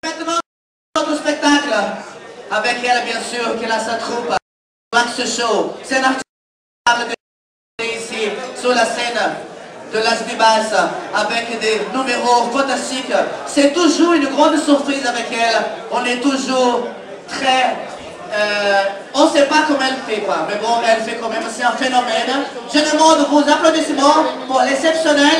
Maintenant, notre spectacle, avec elle bien sûr, qui a sa troupe, Max Show. C'est un artiste ici, sur la scène de Las Vibas, avec des numéros fantastiques. C'est toujours une grande surprise avec elle. On est toujours très... on ne sait pas comment elle fait, quoi. Mais bon, elle fait quand même, c'est un phénomène. Je demande vos applaudissements pour l'exceptionnel